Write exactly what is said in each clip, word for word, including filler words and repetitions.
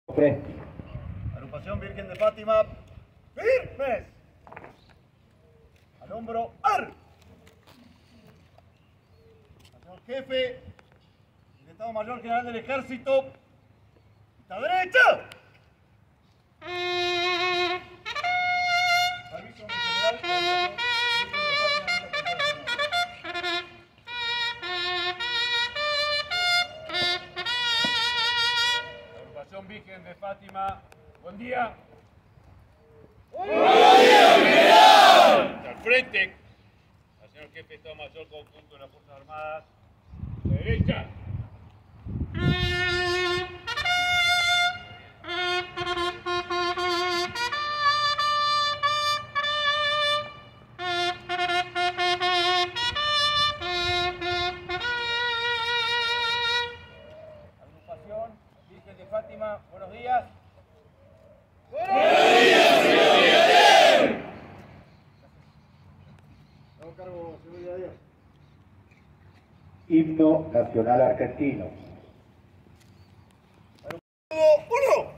Presti. Agrupación Virgen de Fátima, firmes. Al hombro, ar. Señor jefe del Estado Mayor General del Ejército, a derecha. Permiso, mi general. Agrupación Virgen de Fátima, buen día. ¡Buen día, general! Al frente, al señor jefe de Estado Mayor Conjunto de las Fuerzas Armadas, a la derecha. Agrupación Virgen de Fátima, buenos días. ¡Buenos días, señor brigadier! Hago cargo, señor brigadier. Himno Nacional Argentino. Uno.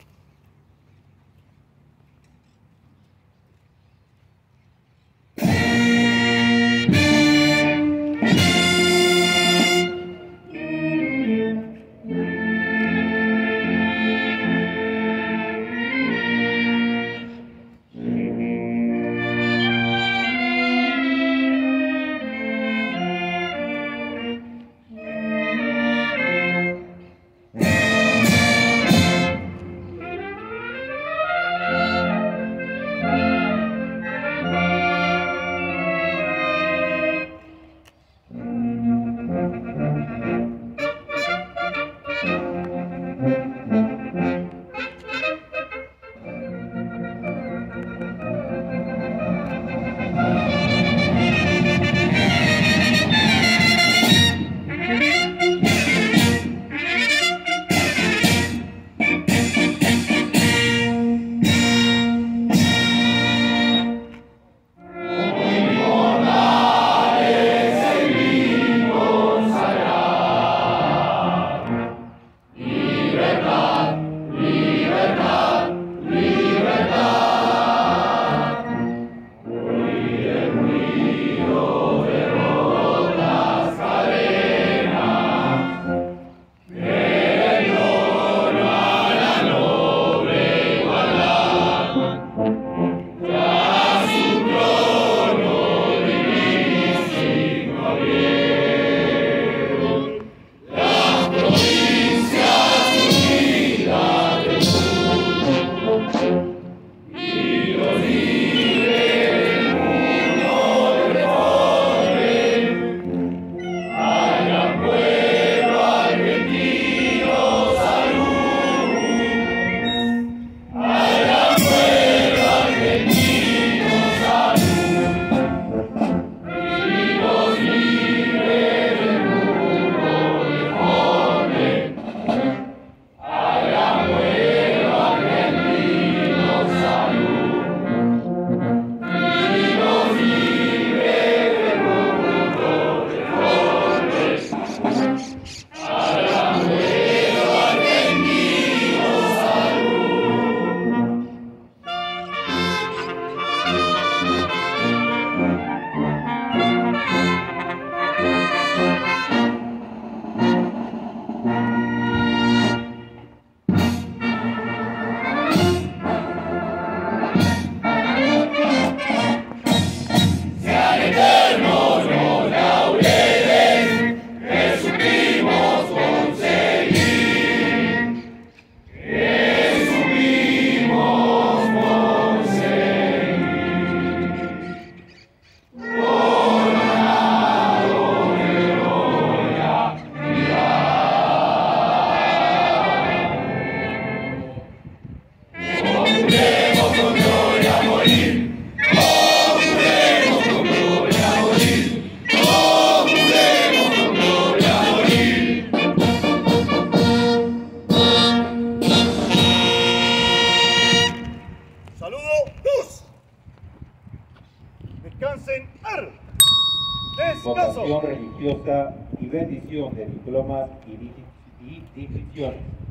Descansen. Ar. Descanso. Vocación religiosa y bendición de diplomas y, di- y distinciones.